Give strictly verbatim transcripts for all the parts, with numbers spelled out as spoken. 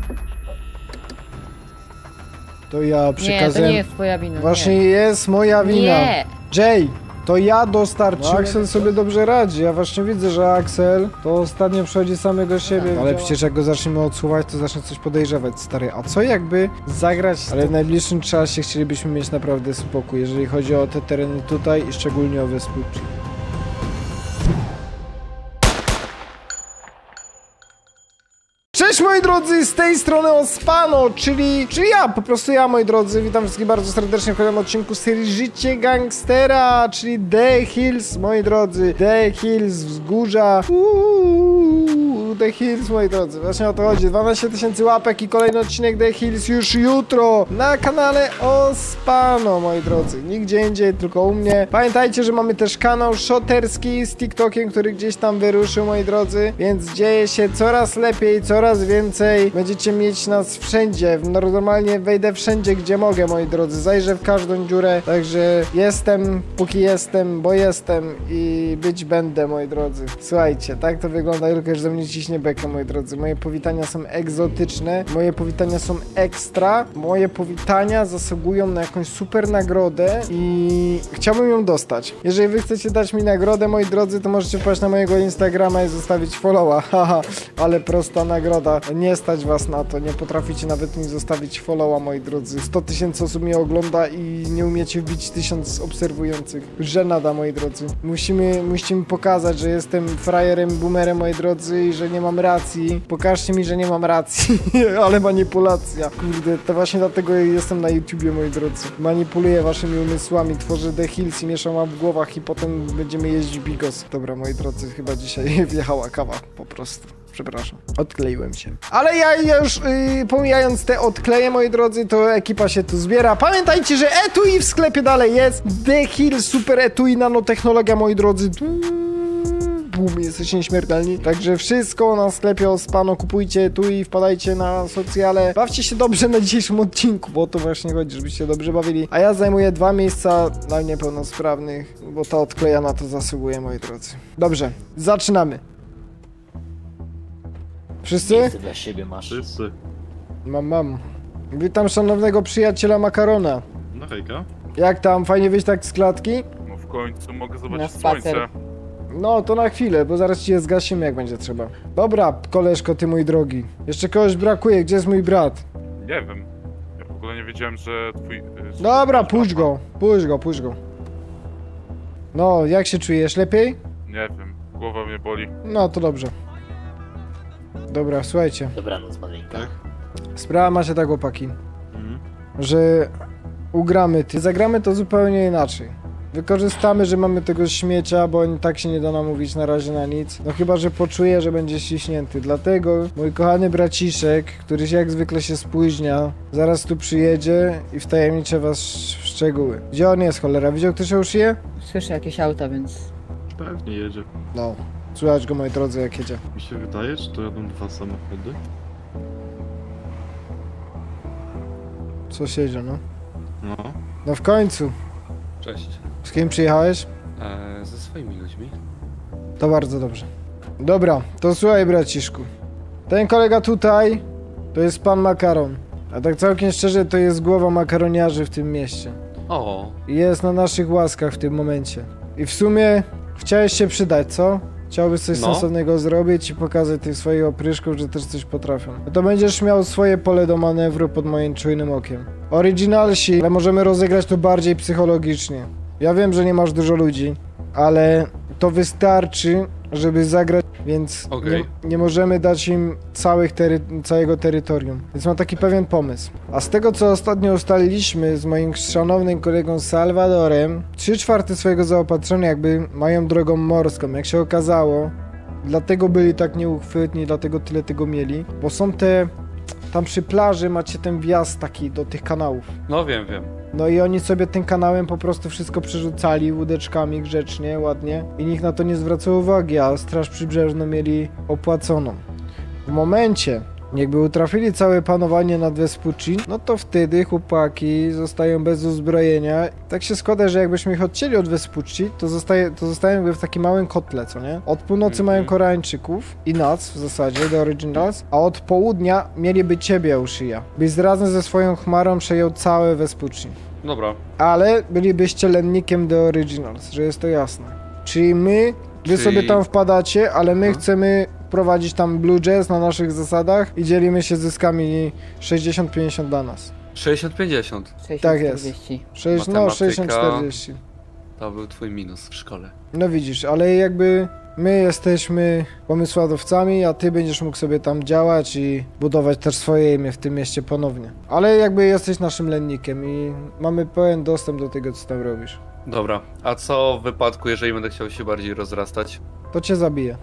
To ja przekazałem... Nie, to nie jest twoja wina. Właśnie nie. jest moja wina. Nie. Jay, to ja dostarczyłem. No, Axel sobie dobrze radzi. Ja właśnie widzę, że Axel to ostatnio przychodzi samego siebie. Ale działa. Przecież jak go zaczniemy odsuwać, to zacznie coś podejrzewać, stary. A co jakby zagrać? Ale w najbliższym czasie chcielibyśmy mieć naprawdę spokój, jeżeli chodzi o te tereny tutaj i szczególnie o wyspy. Cześć moi drodzy, z tej strony Ospano, czyli, czyli ja, po prostu ja moi drodzy, witam wszystkich bardzo serdecznie w kolejnym odcinku serii Życie Gangstera, czyli The Hills, moi drodzy, The Hills, wzgórza, Uuu, The Hills, moi drodzy, właśnie o to chodzi, dwanaście tysięcy łapek i kolejny odcinek The Hills już jutro na kanale Ospano, moi drodzy, nigdzie indziej, tylko u mnie. Pamiętajcie, że mamy też kanał shoterski z TikTokiem, który gdzieś tam wyruszył, moi drodzy, więc dzieje się coraz lepiej, coraz Coraz więcej. Będziecie mieć nas wszędzie. Normalnie wejdę wszędzie, gdzie mogę, moi drodzy. Zajrzę w każdą dziurę. Także jestem, póki jestem, bo jestem i być będę, moi drodzy. Słuchajcie, tak to wygląda, tylko już ze mnie ciśnie bekę, moi drodzy. Moje powitania są egzotyczne. Moje powitania są ekstra. Moje powitania zasługują na jakąś super nagrodę i chciałbym ją dostać. Jeżeli wy chcecie dać mi nagrodę, moi drodzy, to możecie wpaść na mojego Instagrama i zostawić followa. Haha, ale prosta nagroda. Nie stać was na to, nie potraficie nawet mi zostawić followa, moi drodzy. sto tysięcy osób mnie ogląda i nie umiecie wbić tysiąc obserwujących. Żenada, moi drodzy. Musimy, musimy pokazać, że jestem frajerem, boomerem, moi drodzy, i że nie mam racji. Pokażcie mi, że nie mam racji, ale manipulacja. Kurde, to właśnie dlatego jestem na YouTubie, moi drodzy. Manipuluję waszymi umysłami, tworzę The Hills i mieszam wam w głowach i potem będziemy jeździć bigos. Dobra, moi drodzy, chyba dzisiaj wjechała kawa, po prostu. Przepraszam, odkleiłem się. Ale ja, ja już yy, pomijając te odkleje, moi drodzy, to ekipa się tu zbiera. Pamiętajcie, że etui w sklepie dalej jest. The Hills, super etui, nanotechnologia, moi drodzy. Bum, jesteście nieśmiertelni. Także wszystko na sklepie Ospano, kupujcie etui, wpadajcie na socjale. Bawcie się dobrze na dzisiejszym odcinku, bo o to właśnie chodzi, żebyście się dobrze bawili. A ja zajmuję dwa miejsca dla niepełnosprawnych, bo ta odkleja na to zasługuje, moi drodzy. Dobrze, zaczynamy. Wszyscy? Miejsce dla siebie masz. Wszyscy. Mam, mam. Witam szanownego przyjaciela Makarona. No hejka. Jak tam? Fajnie wyjść tak z klatki? No w końcu mogę Na zobaczyć spacer. słońce. No to na chwilę, bo zaraz ci je zgasimy, jak będzie trzeba. Dobra, koleżko, ty mój drogi. Jeszcze kogoś brakuje, gdzie jest mój brat? Nie wiem. Ja w ogóle nie wiedziałem, że twój... y, Dobra, puść go, puść go, puść go. No, jak się czujesz? Lepiej? Nie wiem. Głowa mnie boli. No, to dobrze. Dobra, słuchajcie. Dobranoc, Malinka. Tak? Sprawa ma się tak, chłopaki, Mhm. że ugramy ty. Zagramy to zupełnie inaczej. Wykorzystamy, że mamy tego śmiecia, bo tak się nie da namówić na razie na nic. No chyba, że poczuję, że będzie ściśnięty. Dlatego mój kochany braciszek, który się jak zwykle się spóźnia, zaraz tu przyjedzie i wtajemniczę was w szczegóły. Gdzie on jest, cholera? Widział ktoś już je? Słyszę jakieś auta, więc... Pewnie jedzie. No. Słychać go, moi drodzy, jak jedzie. Mi się wydaje, że to jadą dwa samochody. Co jedzie, no? No. No w końcu. Cześć. Z kim przyjechałeś? Eee, ze swoimi ludźmi. To bardzo dobrze. Dobra, to słuchaj, braciszku. Ten kolega tutaj to jest pan Makaron. A tak całkiem szczerze, to jest głowa makaroniarzy w tym mieście. O, I jest na naszych łaskach w tym momencie. I w sumie chciałeś się przydać, co? Chciałbyś coś No. sensownego zrobić i pokazać tych swoich opryszków, że też coś potrafią. No to będziesz miał swoje pole do manewru pod moim czujnym okiem. Originalsi, ale możemy rozegrać to bardziej psychologicznie. Ja wiem, że nie masz dużo ludzi, ale to wystarczy, żeby zagrać, więc Okej. nie, nie możemy dać im całych tery całego terytorium. Więc mam taki pewien pomysł. A z tego, co ostatnio ustaliliśmy z moim szanownym kolegą Salvadorem, trzy czwarte swojego zaopatrzenia jakby mają drogą morską. Jak się okazało, dlatego byli tak nieuchwytni, dlatego tyle tego mieli, bo są te... Tam przy plaży macie ten wjazd taki do tych kanałów. no wiem, wiem. No i oni sobie tym kanałem po prostu wszystko przerzucali łódeczkami grzecznie, ładnie i nikt na to nie zwracał uwagi, a Straż Przybrzeżną mieli opłaconą. W momencie, Jakby utrafili całe panowanie nad Vespucci, no to wtedy chłopaki zostają bez uzbrojenia. Tak się składa, że jakbyśmy ich odcięli od Vespucci, to, zostaje, to zostają jakby w takim małym kotle, co nie? Od północy Mhm. mają Koreańczyków i nas w zasadzie, The Originals, a od południa mieliby ciebie, Ushia. Byś razem ze swoją chmarą przejął całe Vespucci. Dobra. Ale bylibyście lennikiem The Originals, że jest to jasne. Czyli my, wy Czyli- sobie tam wpadacie, ale my Mhm. chcemy prowadzić tam Blue Jazz na naszych zasadach i dzielimy się zyskami sześćdziesiąt pięćdziesiąt dla nas. sześćdziesiąt pięćdziesiąt. sześćdziesiąt Tak jest. czterdzieści. sześć, no Matematyka. sześćdziesiąt czterdzieści. To był twój minus w szkole. No widzisz, ale jakby my jesteśmy pomysłodawcami, a ty będziesz mógł sobie tam działać i budować też swoje imię w tym mieście ponownie. Ale jakby jesteś naszym lennikiem i mamy pełen dostęp do tego, co tam robisz. Dobra. A co w wypadku, jeżeli będę chciał się bardziej rozrastać? To cię zabije.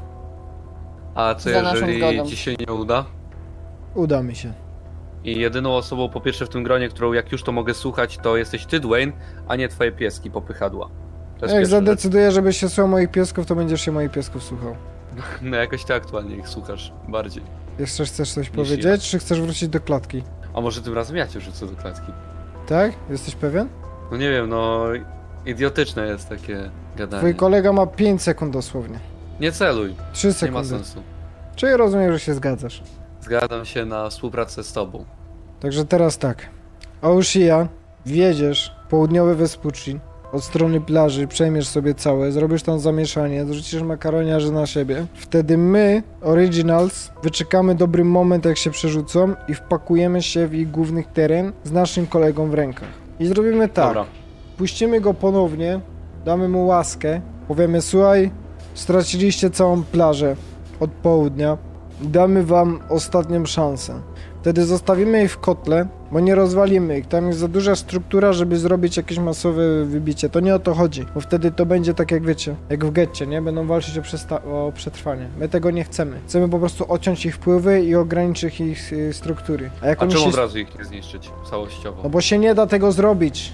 A co Za naszą jeżeli zgodą. ci się nie uda? Uda mi się. I jedyną osobą po pierwsze w tym gronie, którą jak już to mogę słuchać, to jesteś ty, Dwayne, a nie twoje pieski popychadła. To jest Jak pierwsza rzecz. zadecyduję, żebyś się słuchał moich piesków, to będziesz się moich piesków słuchał. No jakoś ty aktualnie ich słuchasz bardziej. Jeszcze chcesz coś Niż powiedzieć, czy chcesz wrócić do klatki? A może tym razem ja cię rzucę do klatki? Tak? Jesteś pewien? No nie wiem, no idiotyczne jest takie gadanie. Twój kolega ma pięć sekund dosłownie. Nie celuj, trzy nie ma sekundy. sensu. Czyli rozumiem, że się zgadzasz. Zgadzam się na współpracę z tobą. Także teraz tak. Aoshia, wjedziesz południowe Vespucci od strony plaży, przejmiesz sobie całe, zrobisz tam zamieszanie, zrzucisz makaroniarzy na siebie. Wtedy my, Originals, wyczekamy dobry moment, jak się przerzucą i wpakujemy się w ich główny teren z naszym kolegą w rękach. I zrobimy tak. Dobra. Puścimy go ponownie, damy mu łaskę, powiemy: słuchaj, straciliście całą plażę od południa, damy wam ostatnią szansę. Wtedy zostawimy ich w kotle, bo nie rozwalimy ich. Tam jest za duża struktura, żeby zrobić jakieś masowe wybicie. To nie o to chodzi, bo wtedy to będzie tak, jak wiecie, jak w getcie, nie? Będą walczyć o, przesta- o przetrwanie. My tego nie chcemy. Chcemy po prostu odciąć ich wpływy i ograniczyć ich y, struktury. A jak A oni czemu się... od razu ich nie zniszczyć całościowo? No bo się nie da tego zrobić.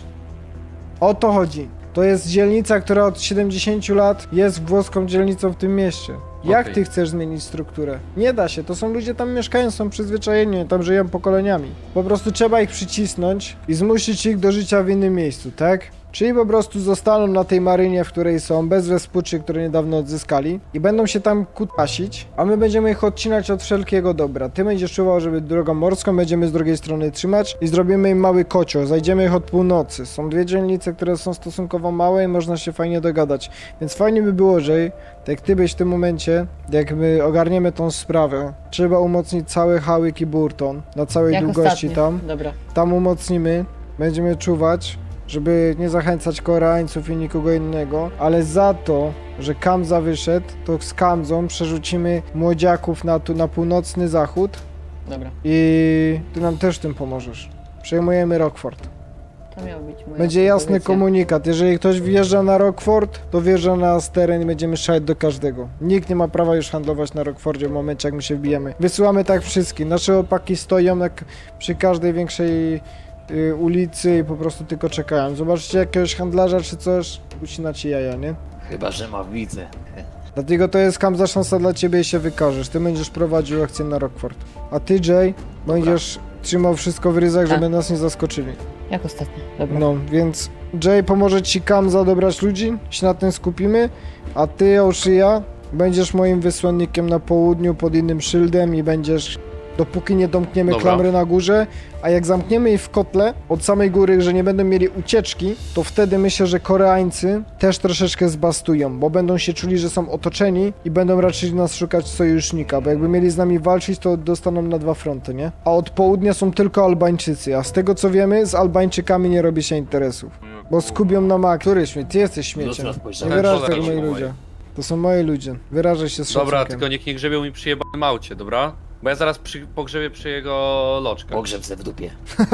O to chodzi. To jest dzielnica, która od siedemdziesięciu lat jest włoską dzielnicą w tym mieście. Jak Okej. ty chcesz zmienić strukturę? Nie da się, to są ludzie tam mieszkają, są przyzwyczajeni, tam żyją pokoleniami. Po prostu trzeba ich przycisnąć i zmusić ich do życia w innym miejscu, tak? Czyli po prostu zostaną na tej marynie, w której są, bez Vespucci, które niedawno odzyskali i będą się tam kutasić, a my będziemy ich odcinać od wszelkiego dobra. Ty będziesz czuwał, żeby drogą morską, będziemy z drugiej strony trzymać i zrobimy im mały kocioł, zajdziemy ich od północy. Są dwie dzielnice, które są stosunkowo małe i można się fajnie dogadać. Więc fajnie by było, że tak jak ty byś w tym momencie, jak my ogarniemy tą sprawę, trzeba umocnić cały Hawick i Burton na całej Jak długości ostatnio. tam. Dobra. Tam umocnimy, będziemy czuwać, żeby nie zachęcać Koreańców i nikogo innego, ale za to, że Kamza wyszedł, to z Kamzą przerzucimy młodziaków na, tu, na północny zachód Dobra. i ty nam też w tym pomożesz. Przejmujemy Rockford. To miał być moja Będzie jasny propozycja. komunikat, jeżeli ktoś wjeżdża na Rockford, to wjeżdża na nas teren i będziemy szaleć do każdego. Nikt nie ma prawa już handlować na Rockfordzie w momencie, jak my się wbijemy. Wysyłamy tak wszystkich, nasze opaki stoją jak przy każdej większej y, ulicy i po prostu tylko czekają. Zobaczcie jakiegoś handlarza czy coś, ucinacie jaja, nie? Chyba, że ma widzę. Dlatego to jest Kamza szansa dla ciebie i się wykażesz. Ty będziesz prowadził akcję na Rockford. A ty, Jay, będziesz trzymał wszystko w ryzach, żeby Tak. nas nie zaskoczyli. Jak ostatnio. Dobra. No, więc Jay pomoże ci Kamza dobrać ludzi, się na tym skupimy, a ty, Aoshia, będziesz moim wysłannikiem na południu pod innym szyldem i będziesz, dopóki nie domkniemy Dobra. klamry na górze, a jak zamkniemy jej w kotle od samej góry, że nie będą mieli ucieczki, to wtedy myślę, że Koreańcy też troszeczkę zbastują, bo będą się czuli, że są otoczeni i będą raczej nas szukać sojusznika, bo jakby mieli z nami walczyć, to dostaną na dwa fronty, nie? A od południa są tylko Albańczycy, a z tego co wiemy, z Albańczykami nie robi się interesów, bo skubią na mak. Który śmieć? Ty jesteś śmieciem. Lustro Nie spojrzałem. wyrażaj Cholera, tego, moi moje. ludzie. To są moi ludzie. Wyrażaj się z Dobra, szacunkiem. tylko niech nie grzebią mi przy jebanym aucie, dobra? Bo ja zaraz przy, pogrzebię przy jego loczkach. Pogrzeb se w dupie.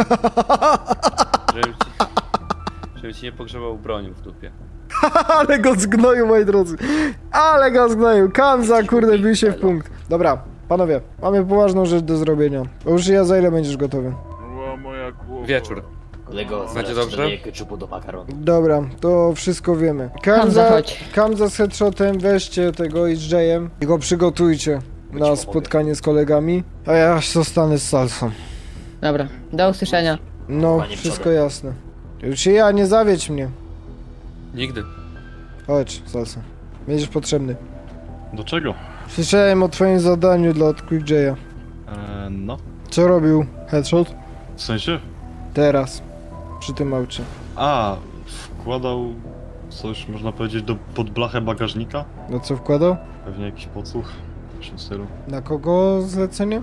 Żebym ci, żebym ci nie pogrzebał bronią w dupie. Ale go zgnoił, moi drodzy. Ale go zgnoił. Kamza, kurde, bił się w punkt. Dobra, panowie, mamy poważną rzecz do zrobienia. Już ja za ile będziesz gotowy? Była moja głowa. Wieczór. Kolego, Będzie zaraz dobrze? dodaję keczupu do makaronu. Dobra, to wszystko wiemy. Kamza, Kamza, chodź. Kamza z headshotem, weźcie tego i z Jayem i go przygotujcie. ci na pomogę. spotkanie z kolegami, a ja zostanę z salsą. Dobra, do usłyszenia. No, Panie wszystko przodem. jasne. Już ja, nie zawiedź mnie. Nigdy. Chodź, salsa. Będziesz potrzebny. Do czego? Słyszałem o twoim zadaniu dla Quick Jaya. Eee, no. Co robił Headshot? W sensie? Teraz. Przy tym aucie. A, wkładał coś, można powiedzieć, do, pod blachę bagażnika? No co wkładał? Pewnie jakiś podsłuch w tym stylu. Na kogo zlecenie?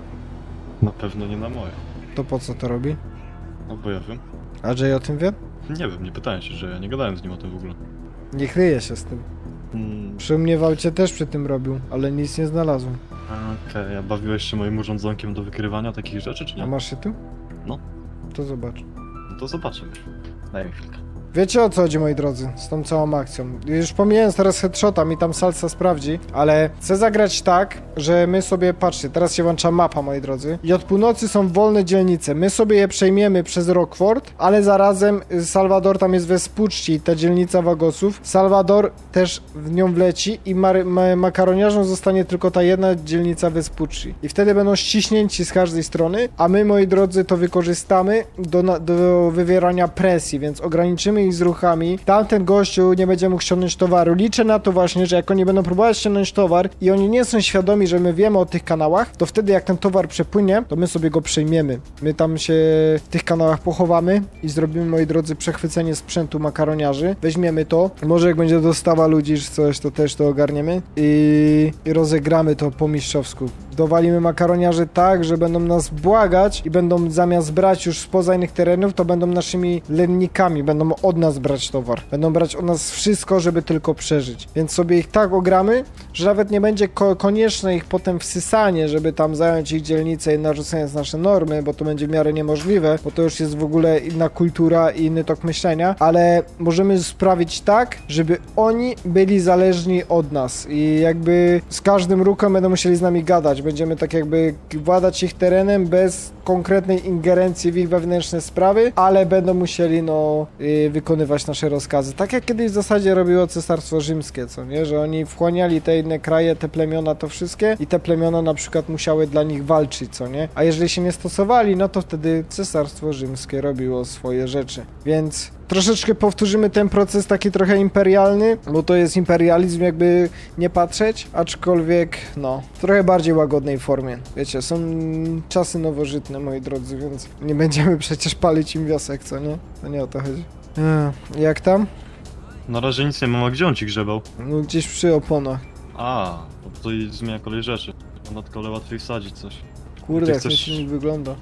Na pewno nie na moje. To po co to robi? No bo ja wiem. A Jay o tym wie? Nie wiem, nie pytałem się, że ja nie gadałem z nim o tym w ogóle. Nie kryje się z tym. Hmm, Przy mnie w aucie też przy tym robił, ale nic nie znalazłem. Okej, a bawiłeś się moim urządzonkiem do wykrywania takich rzeczy, czy A nie? masz się tu? No. To zobacz. No to zobaczymy. Daj mi chwilkę. Wiecie o co chodzi, moi drodzy, z tą całą akcją. Już pomijając teraz headshota, mi tam salsa sprawdzi, ale chcę zagrać tak, że my sobie, patrzcie, teraz się włącza mapa, moi drodzy, i od północy są wolne dzielnice. My sobie je przejmiemy przez Rockford, ale zarazem Salvador tam jest Vespucci, ta dzielnica Wagosów. Salvador też w nią wleci i mar- ma- makaroniarzom zostanie tylko ta jedna dzielnica Vespucci. I wtedy będą ściśnięci z każdej strony, a my, moi drodzy, to wykorzystamy do, na- do wywierania presji, więc ograniczymy ich z ruchami. Tamten gościu nie będzie mógł ściągnąć towaru. Liczę na to właśnie, że jak oni będą próbować ściągnąć towar i oni nie są świadomi, że my wiemy o tych kanałach, to wtedy jak ten towar przepłynie, to my sobie go przejmiemy. My tam się w tych kanałach pochowamy i zrobimy, moi drodzy, przechwycenie sprzętu makaroniarzy. Weźmiemy to. Może jak będzie dostawa ludzi czy coś, to też to ogarniemy i, i rozegramy to po mistrzowsku. Dowalimy makaroniarzy tak, że będą nas błagać i będą zamiast brać już spoza innych terenów, to będą naszymi lennikami, będą od nas brać towar. Będą brać od nas wszystko, żeby tylko przeżyć. Więc sobie ich tak ogramy, że nawet nie będzie ko konieczne ich potem wsysanie, żeby tam zająć ich dzielnicę i narzucając nasze normy, bo to będzie w miarę niemożliwe, bo to już jest w ogóle inna kultura i inny tok myślenia, ale możemy sprawić tak, żeby oni byli zależni od nas i jakby z każdym ruchem będą musieli z nami gadać. Będziemy tak jakby władać ich terenem bez konkretnej ingerencji w ich wewnętrzne sprawy, ale będą musieli no yy, wykonywać nasze rozkazy. Tak jak kiedyś w zasadzie robiło Cesarstwo Rzymskie, co nie? Że oni wchłaniali te inne kraje, te plemiona, to wszystkie i te plemiona na przykład musiały dla nich walczyć, co nie? A jeżeli się nie stosowali, no to wtedy Cesarstwo Rzymskie robiło swoje rzeczy. Więc troszeczkę powtórzymy ten proces taki trochę imperialny, bo to jest imperializm jakby nie patrzeć, aczkolwiek no, w trochę bardziej łagodnej formie. Wiecie, są czasy nowożytne, moi drodzy, więc nie będziemy przecież palić im wiosek, co nie? To nie o to chodzi. Ech, jak tam? Na razie nic nie mam, a gdzie on ci grzebał? No gdzieś przy oponach. A, to tutaj zmienia kolej rzeczy. Na kole łatwiej wsadzić coś. Kurde, Ty jak ten chcesz- silnik wygląda.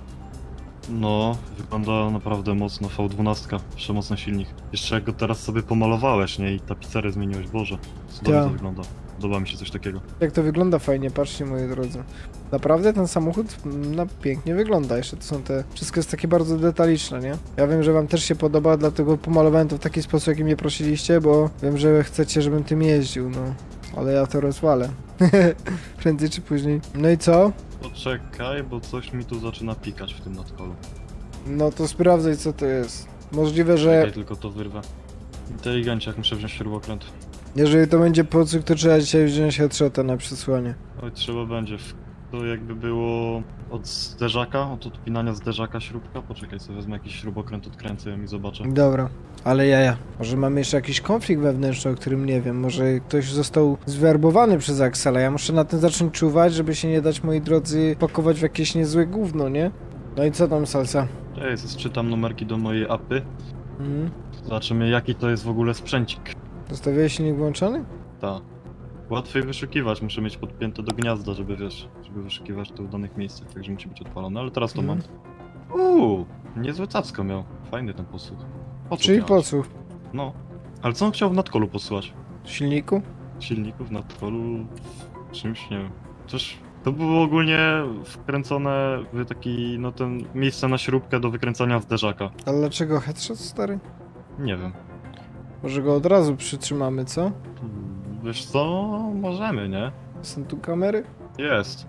No, wygląda naprawdę mocno, V dwanaście, przemocny silnik. Jeszcze jak go teraz sobie pomalowałeś, nie? I tapicerę zmieniłeś, Boże. Cudownie Tak. to wygląda. Podoba mi się coś takiego. Jak to wygląda fajnie, patrzcie, moi drodzy. Naprawdę ten samochód mm, no, pięknie wygląda. Jeszcze to są te... Wszystko jest takie bardzo detaliczne, nie? Ja wiem, że wam też się podoba, dlatego pomalowałem to w taki sposób, jaki mnie prosiliście, bo wiem, że chcecie, żebym tym jeździł, no. Ale ja to rozwalę. Prędzej czy później. No i co? Poczekaj, bo coś mi tu zaczyna pikać w tym nadkolu. No to sprawdzaj, co to jest. Możliwe, że Czekaj, tylko to wyrwę. Inteligencie, jak muszę wziąć śrubokręt. jeżeli to będzie podsłuch, to trzeba dzisiaj wziąć headshota na przesłanie. Oj, trzeba będzie. To jakby było od zderzaka, od odpinania zderzaka śrubka. Poczekaj, sobie wezmę jakiś śrubokręt, odkręcę ją i zobaczę. Dobra, ale jaja. Może mamy jeszcze jakiś konflikt wewnętrzny, o którym nie wiem. Może ktoś został zwerbowany przez Axela. Ja muszę na tym zacząć czuwać, żeby się nie dać, moi drodzy, pakować w jakieś niezłe gówno, nie? No i co tam, salsa? Ej, czytam numerki do mojej apy. Mhm. Zobaczymy, jaki to jest w ogóle sprzęcik. Zostawiałeś silnik włączony? Tak. Łatwiej wyszukiwać, muszę mieć podpięte do gniazda, żeby wiesz, żeby wyszukiwać to w danych miejscach, także musi być odpalone, ale teraz to Mhm. mam. Uuu, niezłe cacko miał. Fajny ten posłuch. Podsłuch Czyli miałeś. podsłuch. No. Ale co on chciał w nadkolu posłuchać? W silniku? Silników w nadkolu... czymś, nie wiem. Coś... To było ogólnie wkręcone w taki, no ten, miejsce na śrubkę do wykręcania zderzaka. Ale dlaczego headshot, stary? Nie wiem. Może go od razu przytrzymamy, co? Hmm, Wiesz co? Możemy, nie? Są tu kamery? Jest.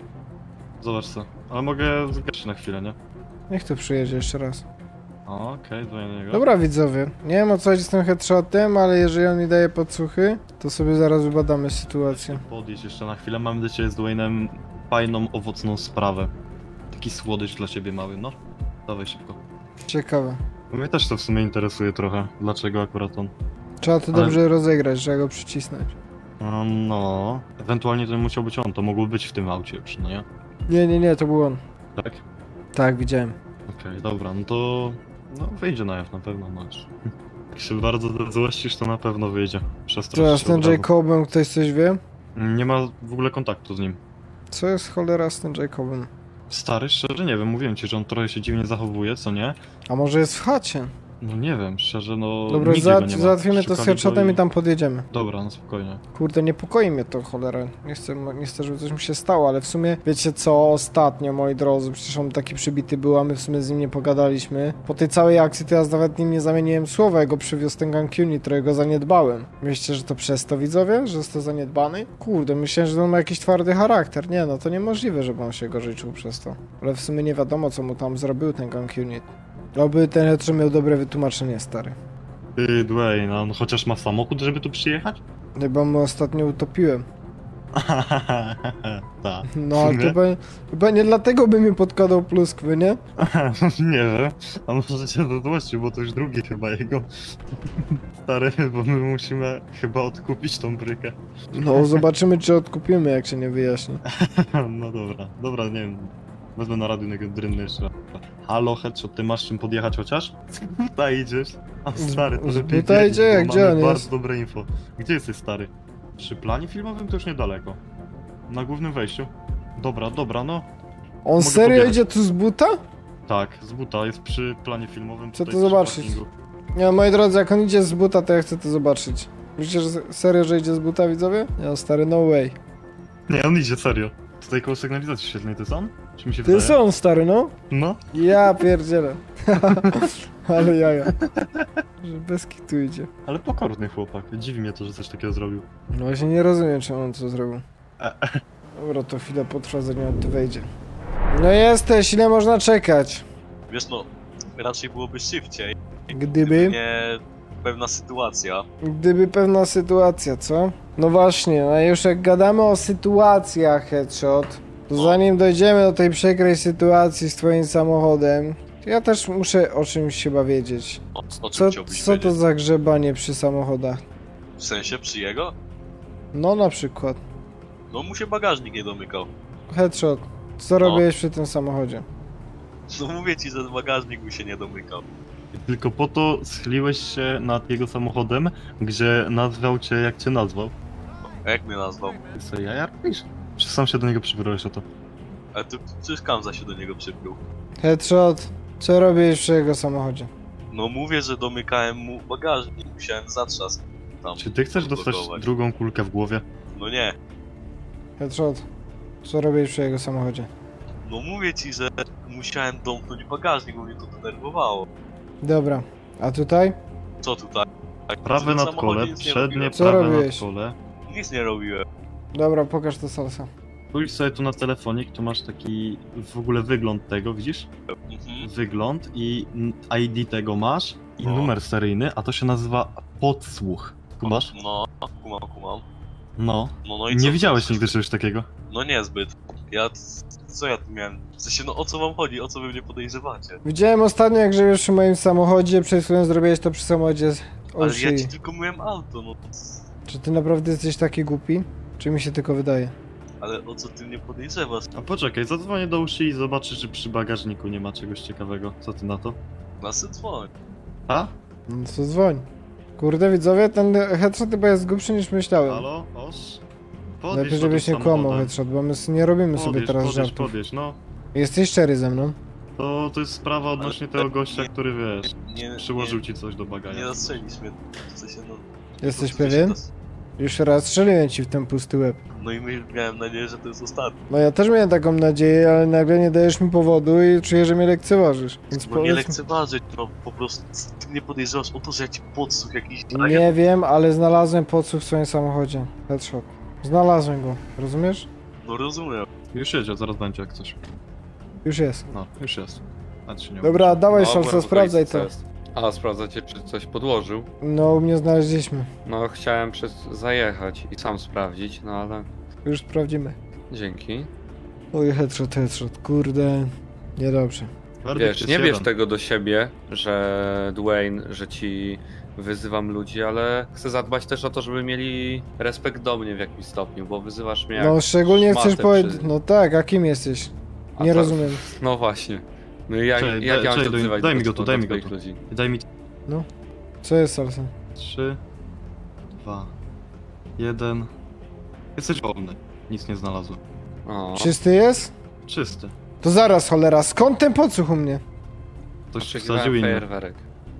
Zobacz co. Ale mogę zgasić na chwilę, nie? Niech to przyjedzie jeszcze raz. O, Okej, okay, do niego. Dobra, widzowie. Nie wiem, o co chodzi z tym headshotem, ale jeżeli on mi daje podsłuchy, to sobie zaraz wybadamy sytuację. Podjedź jeszcze na chwilę, mamy do ciebie z Dwaynem fajną, owocną sprawę. Taki słodycz dla ciebie mały, no. Dawaj szybko. Ciekawe. Mnie też to w sumie interesuje trochę, dlaczego akurat on. Trzeba to Ale- dobrze rozegrać, trzeba go przycisnąć. No, no, ewentualnie to musiał być on, to mógł być w tym aucie już, no nie? Nie, nie, nie, to był on. Tak? Tak, widziałem. Okej, dobra, no to... No wyjdzie na jaw na pewno, no już. Jak się bardzo złościsz, to na pewno wyjdzie. Przestrasz Teraz się ten od razu. Jacobem, ktoś coś wie? Nie ma w ogóle kontaktu z nim. Co jest cholera z tym Jacobem? Stary, szczerze nie wiem, mówiłem ci, że on trochę się dziwnie zachowuje, co nie? A może jest w chacie? No nie wiem, szczerze, no... Dobra, nigdzie za, go nie ma. załatwimy to z Szukali headshotem go i tam podjedziemy. Dobra, no spokojnie. Kurde, niepokoi mnie to, cholera. Nie chcę, nie chcę, żeby coś mi się stało, ale w sumie, wiecie co, ostatnio, moi drodzy, przecież on taki przybity był, a my w sumie z nim nie pogadaliśmy. Po tej całej akcji to ja nawet nim nie zamieniłem słowa, jego przywiózł ten gang unit, którego zaniedbałem. Myślicie, że to przez to, widzowie? Że jest to zaniedbany? Kurde, myślałem, że on ma jakiś twardy charakter. Nie, no to niemożliwe, żeby on się gorzej czuł przez to. Ale w sumie nie wiadomo, co mu tam zrobił ten gang unit. Oby ten headshot miał dobre wytłumaczenie, stary. Ty, Dwayne, on chociaż ma samochód, żeby tu przyjechać? Chyba mu ostatnio utopiłem. Tak. No, ale chyba, chyba nie dlatego by mi podkładał pluskwy, nie? Nie wiem, a może cię zadłościł, bo to już drugi chyba jego. Stary, bo my musimy chyba odkupić tą brykę. No, zobaczymy, czy odkupimy, jak się nie wyjaśni. No dobra, dobra, nie wiem. Wezmę na radiu drynny jeszcze raz. Halo, headshot, ty masz czym podjechać chociaż? Tutaj idziesz? A stary, to Z lepiej buta wiedzieć, idzie? bo Gdzie mamy on bardzo jest? dobre info. Gdzie jesteś, stary? Przy planie filmowym to już niedaleko. Na głównym wejściu. Dobra, dobra, no. On Mogę serio podjechać. idzie tu z buta? Tak, z buta, jest przy planie filmowym. Chcę tutaj to przy zobaczyć. parkingu. Nie, moi drodzy, jak on idzie z buta, to ja chcę to zobaczyć. Myślicie, że serio, że idzie z buta, widzowie? Nie, stary, no way. Nie, on idzie, serio. Tutaj koło sygnalizacji świetlnej, to jest on? Czy mi się Ty wydaje? są, stary, no? No. Ja pierdzielę. Ale jaja. Że bez kitu idzie. Ale pokorny chłopak. Dziwi mnie to, że coś takiego zrobił. No właśnie nie rozumiem, czemu on to zrobił. Dobra, to chwilę potrwa, zanim on tu wejdzie. No jesteś, ile można czekać? Wiesz no, raczej byłoby szybciej, Gdyby... nie pewna sytuacja. Gdyby pewna sytuacja, co? No właśnie, no już jak gadamy o sytuacjach, Headshot, to zanim dojdziemy do tej przykrej sytuacji z twoim samochodem, to ja też muszę o czymś chyba wiedzieć. O, o czym Co, chciałbyś co to wiedzieć? za grzebanie przy samochodach? W sensie przy jego? No na przykład. No mu się bagażnik nie domykał. Headshot, co No. robiłeś przy tym samochodzie? No mówię ci, że bagażnik mu się nie domykał. Tylko po to schyliłeś się nad jego samochodem, gdzie nazwał cię jak cię nazwał. A jak mnie nazwał? Ty sobie jaja robisz? Czy sam się do niego przybrałeś o to? Ale ty przecież Kamza się do niego przypluł. Headshot, co robiłeś przy jego samochodzie? No mówię, że domykałem mu bagażnik, musiałem zatrzask tam Czy ty chcesz dostać odblokować. drugą kulkę w głowie? No nie. Headshot, co robiłeś przy jego samochodzie? No mówię ci, że musiałem domknąć bagażnik, bo mnie to denerwowało. Dobra, a tutaj? Co tutaj? Prawe W tym nadkole, samochodzie nic nie przednie, robiłem. Co prawe robiłeś? nadkole. Nic nie robiłem. Dobra, pokaż to salsa. Spójrz sobie tu na telefonik, tu masz taki w ogóle wygląd tego, widzisz? Mhm. Wygląd i I D tego masz i No. numer seryjny, a to się nazywa podsłuch. Kumasz? No, kumam, kumam. No. No, no i Nie co? widziałeś nigdy czegoś takiego? No niezbyt. Ja... Co ja tu miałem? W sensie, no o co wam chodzi? O co wy mnie podejrzewacie? Widziałem ostatnio, jak żyjesz przy moim samochodzie, przed chwilą zrobiłeś to przy samochodzie z Ale Oshi. ja ci tylko myłem auto, no. Czy ty naprawdę jesteś taki głupi? Czy mi się tylko wydaje? Ale o co ty mnie podejrzewasz? A poczekaj, zadzwonię do uszy i zobaczę, czy przy bagażniku nie ma czegoś ciekawego. Co ty na to? Na sytwoń. A? No to dzwoń. Kurde, widzowie, ten headshot chyba jest głupszy niż myślałem. Halo? Oż? Podjedź Lepiej, za żebyś tym nie kłamał samochodem. headshot, bo my s- nie robimy sobie Podjedź, teraz podjedź, żartów. podjedź, no. Jesteś szczery ze mną? To, to jest sprawa odnośnie Ale- tego gościa, nie- który wiesz, Nie, przyłożył nie, ci coś do nie bagaja. zastrzelisz mnie. W sensie, no... Jesteś po prostu pewien? się to- Już raz strzeliłem ci w ten pusty łeb. No i my, miałem nadzieję, że to jest ostatni. No ja też miałem taką nadzieję, ale nagle nie dajesz mi powodu i czuję, że mnie lekceważysz. Więc No nie powiedz... lekceważyć, no po prostu ty mnie podejrzewasz o to, że ja ci podsłuch jakiś... Nie wiem, ale znalazłem podsłuch w swoim samochodzie. Headshot. Znalazłem go, rozumiesz? No rozumiem. Już jedzie, zaraz będzie jak coś. Już jest. No, już jest. A się nie Dobra, dawaj No, szalca, byłem sprawdzaj w okolicy, to. co jest. A, sprawdzacie, czy coś podłożył? No, u mnie znaleźliśmy. No, chciałem przez zajechać i sam sprawdzić, no ale Już sprawdzimy. dzięki. Oj, headshot, headshot, kurde. Niedobrze. Werdykt Wiesz, jest nie bierz jeden. tego do siebie, że Dwayne, że ci wyzywam ludzi, ale chcę zadbać też o to, żeby mieli respekt do mnie w jakimś stopniu, bo wyzywasz mnie No jak szczególnie szmatę chcesz powiedzieć... przy- No tak, a kim jesteś? A Nie to- rozumiem. No właśnie. No i jak, Czekaj, jak daj- ja mam czekaj, się daj- odzywać daj do mi go tu, do daj mi go twoich tu. ludzi? Daj mi Co jest salsa? trzy, dwa, jeden. Jesteś wolny. Nic nie znalazłem. O, Czysty jest? Czysty. To zaraz, cholera, skąd ten podsłuch u mnie? Ktoś oczekiwałem wsadził inny. fajerwerek.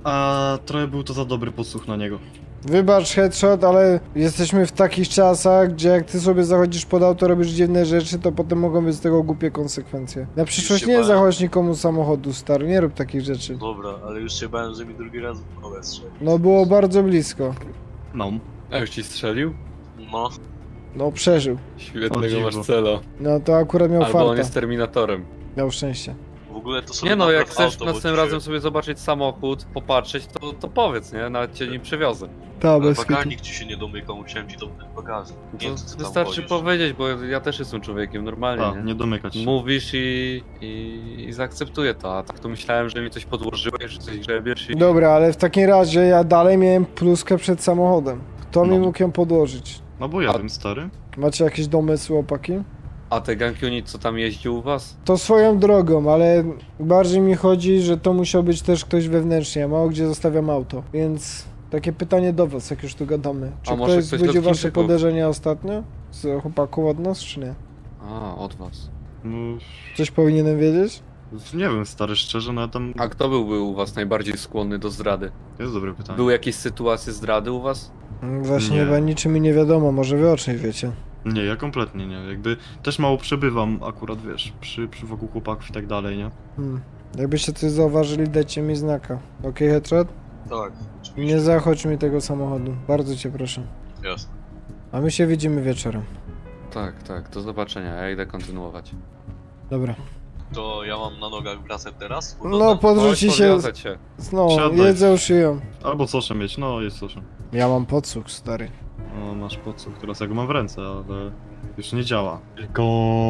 A trochę był to za dobry podsłuch na niego. Wybacz, headshot, ale jesteśmy w takich czasach, gdzie jak ty sobie zachodzisz pod auto, robisz dziwne rzeczy, to potem mogą być z tego głupie konsekwencje. Na przyszłość się nie bałem. zachodź nikomu samochodu, stary, nie rób takich rzeczy. Dobra, ale już się bałem, że mi drugi raz w kole strzeli. No było bardzo blisko. No. A już ci strzelił? No, No przeżył. O Świetnego dziwo. masz celo. No to akurat miał Albo on farta. jest Terminatorem. Miał szczęście. w ogóle to sobie Nie no, jak napraw chcesz auto, bo następnym dzisiaj- razem sobie zobaczyć samochód, popatrzeć, to, to powiedz, nie? Nawet cię nim przywiozę. Ta, Ale bez kitu. bagażnik ci się nie domykał, musiałem ci domknąć bagażnik. Nie To wiem, co ty tam wystarczy wozisz. powiedzieć, bo ja też jestem człowiekiem, normalnie, A, nie? nie domykać się. Mówisz i, i, i zaakceptuję to, a tak to myślałem, że mi coś podłożyłeś, że coś grzebiesz i... Dobra, ale w takim razie ja dalej miałem pluskę przed samochodem. Kto mi No. mógł ją podłożyć? No bo ja A- wiem, stary. Macie jakieś domysły, opaki? A te gang unit, co tam jeździł u was? To swoją drogą, ale bardziej mi chodzi, że to musiał być też ktoś wewnętrznie. Ja mało gdzie zostawiam auto, więc takie pytanie do was, jak już tu gadamy. Czy A może ktoś ktoś wzbudził od wasze Chińczyków? podejrzenia ostatnio? Z chłopaków od nas, czy nie? A, od was. No, Coś powinienem wiedzieć? nie wiem, stary, szczerze, no ja tam... A kto byłby u was najbardziej skłonny do zdrady? To jest dobre pytanie. Były jakieś sytuacje zdrady u was? Mm, Właśnie Nie. chyba niczym mi nie wiadomo, może wy o czymś wiecie. Nie, ja kompletnie nie. Jakby też mało przebywam akurat, wiesz, przy, przy wokół chłopaków i tak dalej, nie? Hmm. Jakbyście coś zauważyli, dajcie mi znaka. Okej, headshot? Tak, Nie zachodź mi tego samochodu. Bardzo cię proszę. jasne. A my się widzimy wieczorem. Tak, tak, do zobaczenia, ja idę kontynuować. Dobra. To ja mam na nogach wracać teraz? No, podrzuci Chodź, się... podwiozę cię. No, Siadaj. jedzę szyją. Albo coszę mieć, no jest coszę. Ja mam podsłuch, stary. No masz podsłuch, teraz ja go mam w ręce, ale już nie działa. Tylko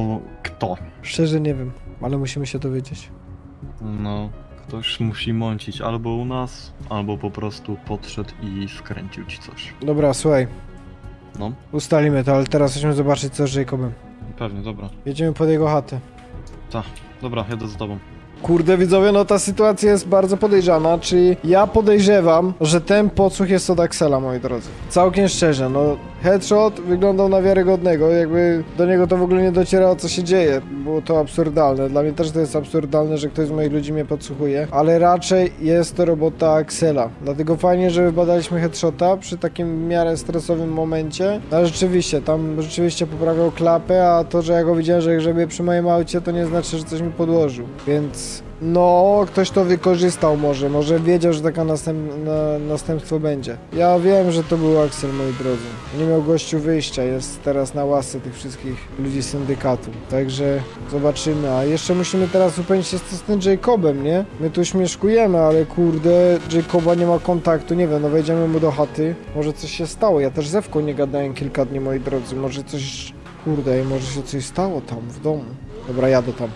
kto? Szczerze nie wiem, ale musimy się dowiedzieć. No, ktoś musi mącić albo u nas, albo po prostu podszedł i wkręcił ci coś. Dobra, słuchaj. No, Ustalimy to, ale teraz chcemy zobaczyć co z Jacobem. pewnie, dobra. Jedziemy pod jego chatę. Dobra, jedę za tobą. Kurde widzowie, no ta sytuacja jest bardzo podejrzana, czyli ja podejrzewam, że ten podsłuch jest od Axela, moi drodzy. Całkiem szczerze, no headshot wyglądał na wiarygodnego, jakby do niego to w ogóle nie docierało co się dzieje. Było to absurdalne, dla mnie też to jest absurdalne, że ktoś z moich ludzi mnie podsłuchuje, ale raczej jest to robota Axela. Dlatego fajnie, że wybadaliśmy headshota przy takim w miarę stresowym momencie, ale rzeczywiście, tam rzeczywiście poprawiał klapę, a to, że ja go widziałem, że grzebie przy moim aucie, to nie znaczy, że coś mi podłożył, więc... No, ktoś to wykorzystał może, może wiedział, że taka następ, na, następstwo będzie. Ja wiem, że to był Axel, moi drodzy. Nie miał gościu wyjścia, jest teraz na łasce tych wszystkich ludzi z syndykatu. Także zobaczymy, a jeszcze musimy teraz upewnić się z tym Jacobem, nie? My tu śmieszkujemy, ale kurde, Jacoba nie ma kontaktu, nie wiem, no wejdziemy mu do chaty. Może coś się stało, ja też z Ewką nie gadałem kilka dni, moi drodzy, może coś, kurde, może się coś stało tam w domu. Dobra, jadę tam.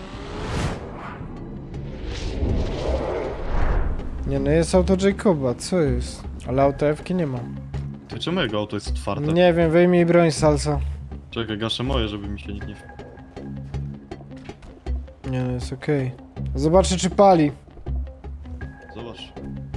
Nie no, jest auto Jacoba, co jest? Ale auto Ewki nie ma. Ty czemu jego auto jest otwarte? Nie wiem, wyjmij broń, salsa. Czekaj, gaszę moje, żeby mi się nikt nie... Nie no, jest okej. Zobaczę, czy pali. Zobacz.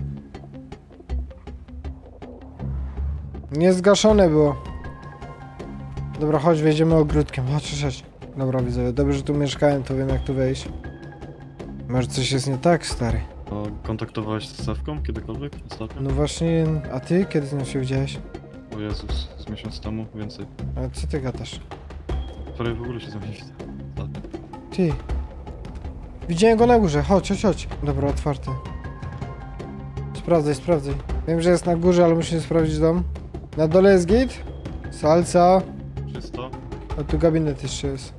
Nie zgaszone było. Dobra, chodź, wejdziemy ogródkiem. Chodź, chodź, chodź. Dobra, widzowie, dobrze, że tu mieszkałem, to wiem jak tu wejść. Może coś jest nie tak, stary. A kontaktowałeś się z Sewką kiedykolwiek ostatnio? No właśnie, a ty kiedy z nią się widziałeś? O Jezus, z miesiąc temu, więcej. A co ty gadasz? Prawie w ogóle się z nią nie widzę. Ostatnio. Ty. Widziałem go na górze, chodź, chodź, chodź. Dobra, otwarte. Sprawdzaj, sprawdzaj. Wiem, że jest na górze, ale musimy sprawdzić dom. Na dole jest git? Salsa. Czysto? A tu gabinet jeszcze jest.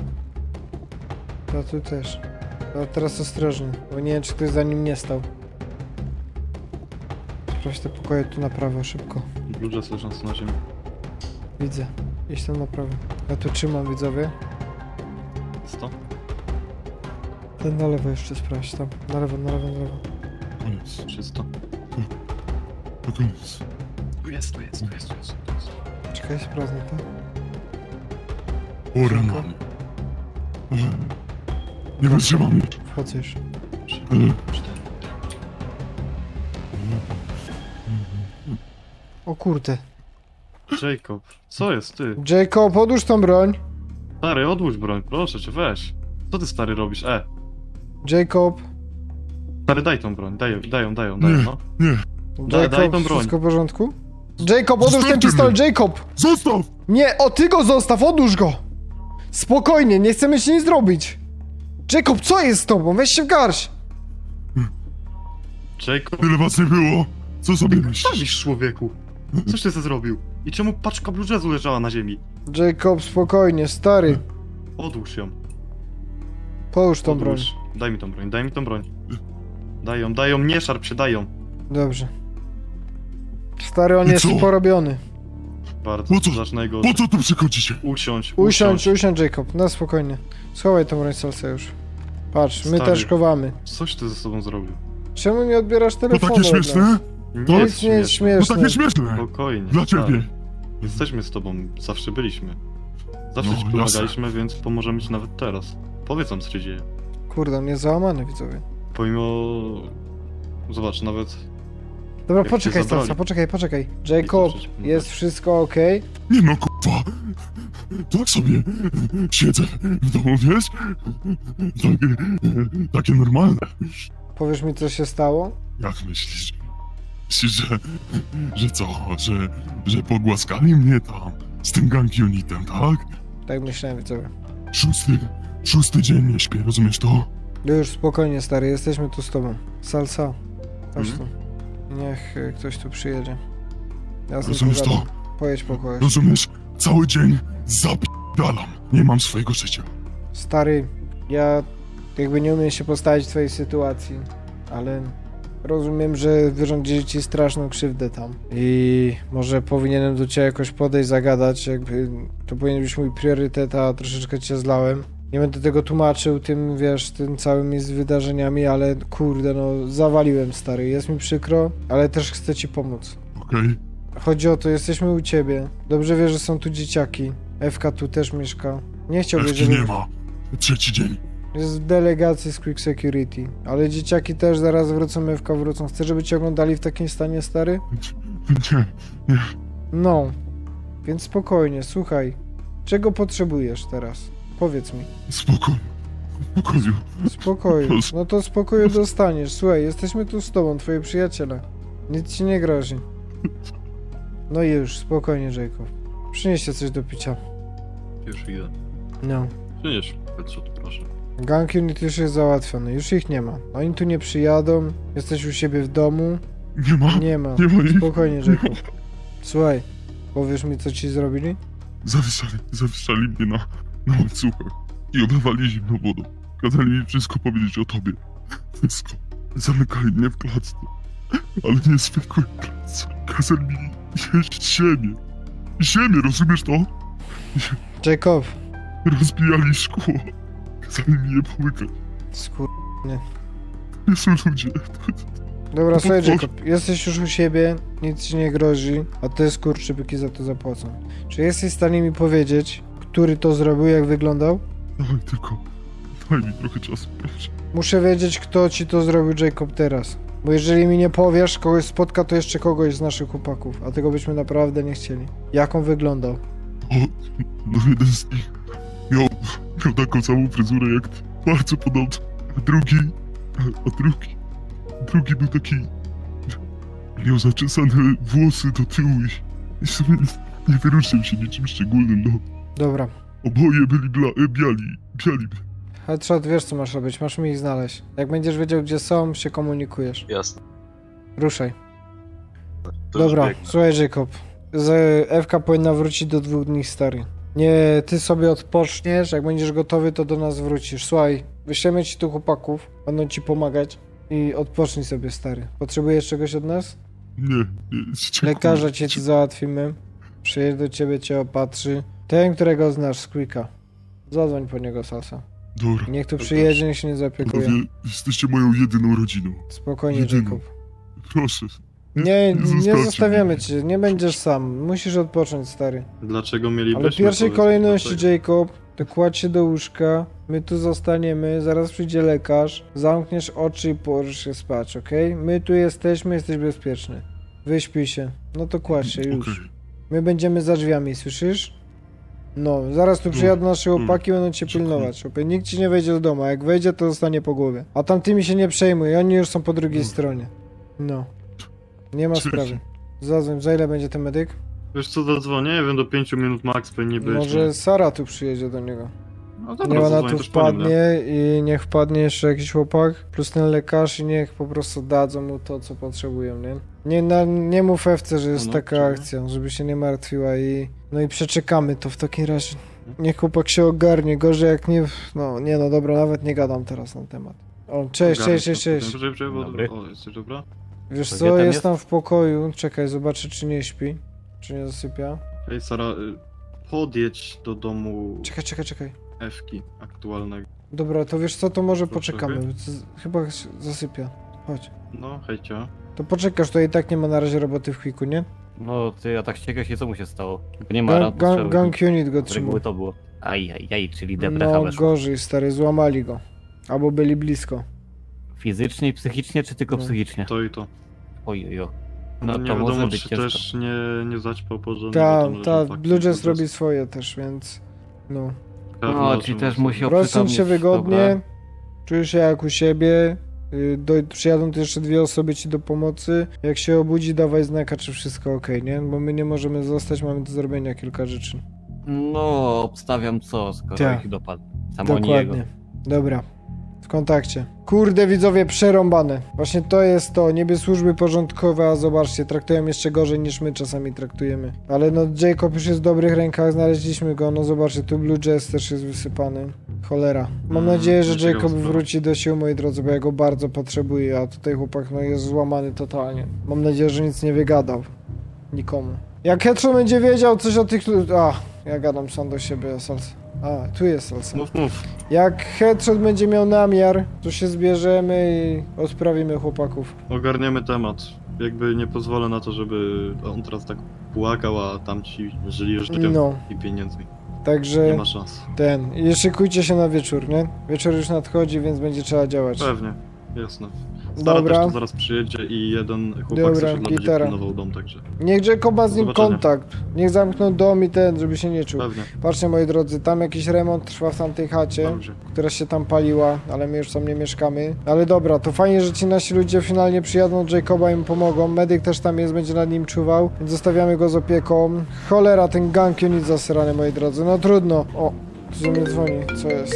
A tu też. A teraz ostrożnie, bo nie wiem, czy ktoś za nim nie stał. Sprawdź te pokoje tu na prawo, szybko. Blue Jazz leżący na ziemi. Widzę. Idź tam na prawo. Ja tu trzymam, widzowie. Sto? Ten na lewo jeszcze sprawdź, tam. Na lewo, na lewo, na lewo. Koniec. Czysto. To koniec. Tu jest, tu jest, tu jest, tu jest. Tu jest. Czekaj, sprawdzę to. O rano. Nie wytrzymam już. Wchodzę już. O kurde. Jacob, co jest ty? Jacob, odłóż tą broń. Stary, odłóż broń, proszę cię, weź. Co ty stary robisz? E, Jacob. stary daj tą broń, daj, daj ją, daj ją, daj ją, no. Nie. Daj- daj Jacob, tą broń. wszystko w porządku? Jacob, odłóż ten Zostawcie pistolet, mnie. Jacob! Zostaw! Nie, o ty go zostaw, odłóż go! Spokojnie, nie chcemy ci nic zrobić. Jacob, co jest z tobą? Weź się w garść. Jacob, Tyle was nie było. Co sobie myślisz? stawisz człowieku. Coś ty ze zrobił? I czemu paczka Blue Jazzu leżała na ziemi? Jacob, spokojnie, stary. Odłóż ją. Połóż tą broń. Odłóż. Daj mi tą broń, daj mi tą broń. Daj ją, daj ją, nie szarp się, daj ją. Dobrze. Stary, on I jest co? porobiony. Bardzo, Po co? zacznę go Po co tu przychodzicie? usiąść, Usiądź, usiądź, Jacob, na spokojnie. Schowaj tą broń, Salsa już. Patrz, my Stary. też chowamy. Coś ty ze sobą zrobił. Czemu nie odbierasz To telefonu? takie od nas? śmieszne? Nie To jest Nic nie jest To śmieszne. takie śmieszne. Spokojnie. Dla stary. ciebie. Jesteśmy z tobą, zawsze byliśmy. Zawsze No, ci jasne. pomagaliśmy, więc pomożemy ci nawet teraz. Powiedz nam, co się dzieje. Kurde, on jest załamany, widzowie. Pomimo... Zobacz, nawet... Dobra, Jak poczekaj, cię zabrali. Salsa, poczekaj, poczekaj. Jacob, przecież- jest wszystko okej? Nie no, kurwa. Tak sobie siedzę w domu, wiesz? Takie, takie normalne. Powiesz mi, co się stało? Jak myślisz? Myślisz, że, że co? Że, że pogłaskali mnie tam z tym gang unitem, tak? Tak myślałem, widzowie. Szósty, szósty dzień nie śpię, rozumiesz to? No już spokojnie, stary, jesteśmy tu z tobą. Salsa, chodź Mhm. tu. Niech y, ktoś tu przyjedzie. Ja z nim Rozumiesz pogadam. to? Pojedź po kogoś. Rozumiesz? Cały dzień zapi***dalam. Nie mam swojego życia. Stary, ja jakby nie umiem się postawić w twojej sytuacji, ale rozumiem, że wyrządzili ci straszną krzywdę tam. I może powinienem do ciebie jakoś podejść, zagadać, jakby to powinien być mój priorytet, a troszeczkę cię zlałem. Nie będę tego tłumaczył tym, wiesz, tym całymi z wydarzeniami, ale kurde, no zawaliłem, stary. Jest mi przykro, ale też chcę ci pomóc. Okej? Chodzi o to, jesteśmy u ciebie. Dobrze wiesz, że są tu dzieciaki. Ewka tu też mieszka. Nie chciałbyś, Ewki żeby... nie ma. Trzeci dzień. Jest w delegacji z Quick Security. Ale dzieciaki też zaraz wrócą, Ewka wrócą. Chcesz, żeby cię oglądali w takim stanie, stary? Nie, nie. No. Więc spokojnie, słuchaj. Czego potrzebujesz teraz? Powiedz mi. Spokój. Spokoju. Spokoju. No to spokoju dostaniesz. Słuchaj, jesteśmy tu z tobą, twoi przyjaciele. Nic ci nie grozi. No i już, spokojnie, Jacob. Przynieście coś do picia. Już idę. No. Przynieś headshot, proszę. Gang unit już jest załatwiony, już ich nie ma. Oni tu nie przyjadą, jesteś u siebie w domu. Nie ma. Nie ma. Nie ma ich. Spokojnie, Jacob. Słuchaj, powiesz mi, co ci zrobili? Zawieszali, zawieszali mnie na, na łańcuchach i oblewali zimną wodą. Kazali mi wszystko powiedzieć o tobie. Wszystko. Zamykali mnie w klatce. Ale nie zwykłej klatce. Kazali mi jeść ziemię. Ziemię, rozumiesz to? Jacob. Rozbijali szkło. Kazali mi je połykać. Skur... Nie są ludzie. Dobra, słuchaj, Boże. Jacob, jesteś już u siebie, nic ci nie grozi, a te skurczybyki za to zapłacą. Czy jesteś w stanie mi powiedzieć, który to zrobił, jak wyglądał? Dawaj tylko. Daj mi trochę czasu, proszę. Muszę wiedzieć, kto ci to zrobił, Jacob, teraz. Bo jeżeli mi nie powiesz, kogoś spotka, to jeszcze kogoś z naszych chłopaków, a tego byśmy naprawdę nie chcieli. Jak on wyglądał? O, no jeden z nich miał, miał taką samą fryzurę jak ty. Bardzo podobną. A drugi, a, a drugi, drugi był taki... Miał zaczesane włosy do tyłu i, i sobie nie, nie wyróżniał się niczym szczególnym, no. Dobra. Oboje byli bla, e, biali, biali. Headshot, wiesz co masz robić, masz mi ich znaleźć. Jak będziesz wiedział, gdzie są, się komunikujesz. Jasne. Ruszaj. To już Dobra, biegnę. słuchaj, Jacob. Z Ewka powinna wrócić do dwóch dni, stary. Nie, ty sobie odpoczniesz, jak będziesz gotowy, to do nas wrócisz. Słuchaj, wyślemy ci tu chłopaków, będą ci pomagać i odpocznij sobie, stary. Potrzebujesz czegoś od nas? Nie, nie, dziękuję. Lekarza cię załatwimy. Przyjedzie do ciebie, cię opatrzy. Ten, którego znasz z Quicka. Zadzwoń po niego, Salsa. Dobra. Niech tu przyjedzie, niech się nie zaopiekuje. Panowie, jesteście moją jedyną rodziną. Spokojnie, Jedyną. Jacob. Proszę. Nie, nie zostawcie zostawiamy mnie. cię, nie będziesz sam. Musisz odpocząć, stary. Dlaczego mielibyśmy... Ale w pierwszej powiedz mi, kolejności, dlaczego? Jacob, to kładź się do łóżka, my tu zostaniemy, zaraz przyjdzie lekarz, zamkniesz oczy i położysz się spać, okej? My tu jesteśmy, jesteś bezpieczny. Wyśpij się. No to kładź się, już. Okej. My będziemy za drzwiami, słyszysz? No, zaraz tu przyjadą nasze mm, chłopaki, będą cię dziękuję. pilnować. Chłopie. Nikt ci nie wejdzie do domu, a jak wejdzie, to zostanie po głowie. A tamtymi się nie przejmuj, oni już są po drugiej No. stronie. No. Nie ma Cześć. sprawy. Zadzwoń, za ile będzie ten medyk? Wiesz co, zadzwonię, nie wiem, do pięciu minut max powinni być. Może Sara tu przyjedzie do niego. No dobra, Niech ona zadzwonię tu też po nim, no. wpadnie i niech wpadnie jeszcze jakiś chłopak, plus ten lekarz i niech po prostu dadzą mu to, co potrzebują, nie? Nie, na, nie mów Ewce, że jest No, taka czemu? akcja, żeby się nie martwiła i... No i przeczekamy to w takim razie. Niech chłopak się ogarnie, gorzej jak nie... No, nie no, dobra, nawet nie gadam teraz na temat. O, cześć, Ogarnij cześć, cześć, to. cześć. Dobrze, dobrze, bo... Dobry. O, jesteś dobra? Wiesz To co, gdzie tam jest jest? tam w pokoju, czekaj, zobaczę czy nie śpi, czy nie zasypia. Ej, Sara, y, podjedź do domu Czekaj, czekaj, czekaj. Ewki aktualnego. Dobra, to wiesz co, to może Proszę, poczekamy, z- chyba się zasypia. Chodź. No, hejcia. To poczekaj, to i tak nie ma na razie roboty w Quiku, nie? No ty, a tak ściekać się, co mu się stało? Bo nie ma Gang, ran, gang, strzały. gang unit go Z reguły trzymał. to było. Aj, aj, aj, czyli debrecha No weszła. gorzej, stary, złamali go. Albo byli blisko. Fizycznie i psychicznie, czy tylko No. psychicznie? To i to. Oj, oj, oj. No, No nie to może wiadomo, być czy ciężko. też nie, nie zaćpał porządnie. Ta, bo to ta, może fakt, Blue Jazz po prostu robi swoje też, więc... No. pewno No, o czyli czym też mówię. musi Rozsiądź oprzytomnieć. się wygodnie, Dobra. czujesz się jak u siebie. y, Do, przyjadą tu jeszcze dwie osoby ci do pomocy. Jak się obudzi, dawaj znaka, czy wszystko ok, nie? Bo my nie możemy zostać, mamy do zrobienia kilka rzeczy. No, obstawiam co, skoro Tak. ich dopadł. Samo oni jego. Dokładnie. Dobra. W kontakcie. Kurde, widzowie, przerąbane. Właśnie to jest to. Niby służby porządkowe, a zobaczcie, traktują jeszcze gorzej niż my czasami traktujemy. Ale no, Jacob już jest w dobrych rękach, znaleźliśmy go. No zobaczcie, tu Blue Jazz też jest wysypany. Cholera. Mam Mm, nadzieję, że ciekawa Jacob sprawa. wróci do sił, moi drodzy, bo ja go bardzo potrzebuję, a tutaj chłopak no jest złamany totalnie. Mam nadzieję, że nic nie wygadał. Nikomu. Jak Hetro będzie wiedział coś o tych... lu- A, ja gadam sam do siebie, salsa. A, tu jest salsa. Mów, mów. Jak Headshot będzie miał namiar, to się zbierzemy i odprawimy chłopaków. Ogarniemy temat. Jakby nie pozwolę na to, żeby on teraz tak płakał, a tamci żyli życiem No. i pieniędzmi. Nie Także ma szans. ten. I szykujcie się na wieczór, nie? Wieczór już nadchodzi, więc będzie trzeba działać. Pewnie, jasne. Stara Dobra. też tu zaraz przyjedzie i jeden chłopak Dobra, z osiedla będzie gitara. pilnował dom, także Niech Jacob ma z Do nim zobaczenia. kontakt. Niech zamkną dom i ten, żeby się nie czuł. pewnie. Patrzcie, moi drodzy, tam jakiś remont trwa w tamtej chacie, Dobrze. która się tam paliła, ale my już tam nie mieszkamy. Ale dobra, to fajnie, że ci nasi ludzie finalnie przyjadą, Jacoba im pomogą. Medyk też tam jest, będzie nad nim czuwał, więc zostawiamy go z opieką. Cholera, ten gang unit zasrany, moi drodzy, no trudno. O, tu do mnie dzwoni, co jest?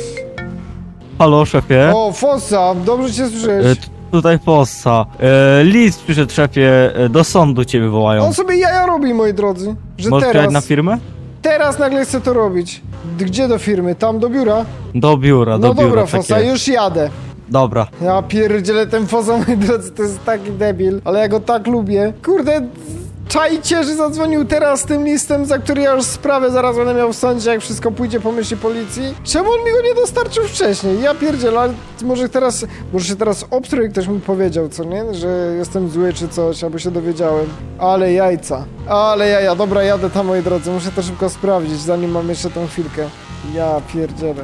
Halo, szefie. O, Fossa, dobrze cię E, słyszeć. t- tutaj Fossa. E, list przyszedł, szefie, e, do sądu ciebie wołają. On sobie jaja robi, moi drodzy, że Możesz teraz, jechać na firmę? teraz nagle chce to robić. D- Gdzie do firmy? Tam do biura? Do biura, do No biura. dobra, tak Fossa, jest. już jadę. Dobra. Ja pierdzielę ten Fossa, moi drodzy, to jest taki debil, ale ja go tak lubię. Kurde, czajcie, że zadzwonił teraz z tym listem, za który ja już sprawę zaraz będę miał w sądzie, jak wszystko pójdzie po myśli policji. Czemu on mi go nie dostarczył wcześniej? Ja pierdzielę, ale może teraz, może się teraz obstrój, ktoś mi powiedział, co nie? Że jestem zły czy coś, albo się dowiedziałem. Ale jajca. Ale jaja, dobra, jadę tam, moi drodzy, muszę to szybko sprawdzić, zanim mam jeszcze tą chwilkę. Ja pierdzielę.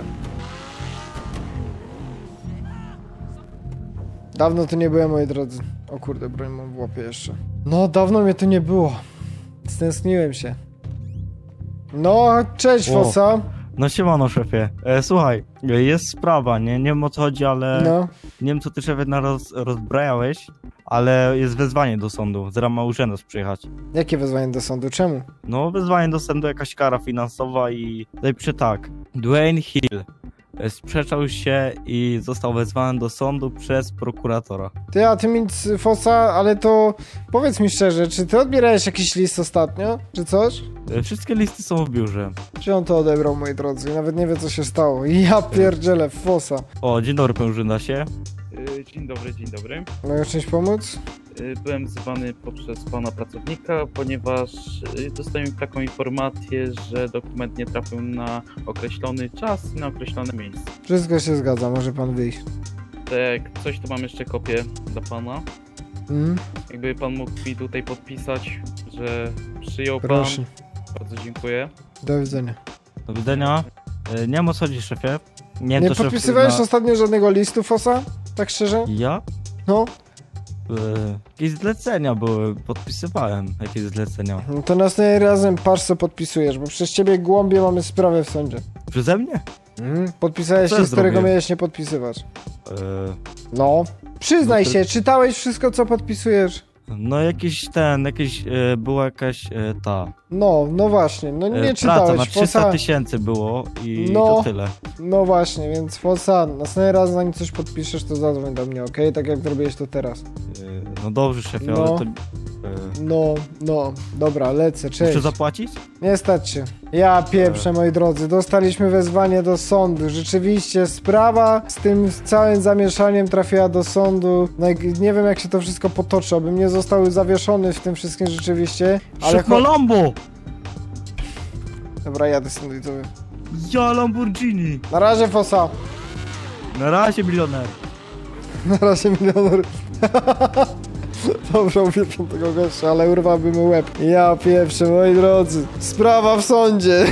Dawno tu nie byłem, moi drodzy. O kurde, broń mam w łapie jeszcze. No, dawno mnie tu nie było. Stęskniłem się. No, cześć, O. Fossa. No siemano, szefie. E, słuchaj, e, jest sprawa, nie, nie wiem o co chodzi, ale No, nie wiem co ty, szefie, na roz, rozbrajałeś, ale jest wezwanie do sądu. Zaraz ma urzędnik przyjechać. jakie wezwanie do sądu? Czemu? No, wezwanie do sądu, jakaś kara finansowa i... Napiszę tak. Dwayne Hill e, sprzeczał się i został wezwany do sądu przez prokuratora. Ty, a ty nic, Fossa, ale to powiedz mi szczerze, czy ty odbierałeś jakiś list ostatnio? Czy coś? E, wszystkie listy są w biurze. Czy on to odebrał, moi drodzy? Nawet nie wie, co się stało. Ja pierdzielę, Fossa. O, dzień dobry, panie urzędasie. Dzień dobry, dzień dobry. Mogę w czymś pomóc? y, byłem wzywany poprzez pana pracownika, ponieważ y, dostałem taką informację, że dokument nie trafił na określony czas i na określone miejsce. Wszystko się zgadza, może pan wyjść. Tak, coś tu mam jeszcze kopię dla pana. Mm? Jakby pan mógł mi tutaj podpisać, że przyjął Proszę. pan. Bardzo dziękuję. Do widzenia. Do widzenia. E, Nie wiem o co chodzi, szefie. Nie, wiem, Nie to szef podpisywałeś na- ostatnio żadnego listu, Fosa? Tak szczerze? Ja? No. E, jakieś zlecenia były, podpisywałem jakieś zlecenia. No to następnym razem patrz co podpisujesz, bo przez ciebie głąbie mamy sprawę w sądzie. Przeze mnie? Mhm. Podpisałeś Co ja list, którego zrobię? miałeś nie podpisywać. E, No. Przyznaj No to- się, czytałeś wszystko co podpisujesz? no jakiś ten, jakiś, e, była jakaś e, ta... No, no właśnie, no E, nie praca czytałeś, na trzysta Fosa. tysięcy było i No. to tyle. No właśnie, więc Fosa, następny raz zanim coś podpiszesz, to zadzwoń do mnie, okej? Tak jak zrobiłeś to teraz. E, no dobrze, szefie, No. ale to... E, No, no, dobra, lecę, cześć. muszę zapłacić? Nie stać się. Ja pieprzę, moi drodzy, dostaliśmy wezwanie do sądu. Rzeczywiście sprawa z tym całym zamieszaniem trafiła do sądu. No, i nie wiem jak się to wszystko potoczy, abym nie został zawieszony w tym wszystkim rzeczywiście. Ale Szef ma cho- Lambo! Dobra, jadę stąd widzowie. Ja Lamborghini! Na razie, Fosa. Na razie, milioner. Na razie, milioner. Dobrze, uwielbiam tego gościa, ale urwałby mu łeb. Ja pieprzę, moi drodzy. Sprawa w sądzie.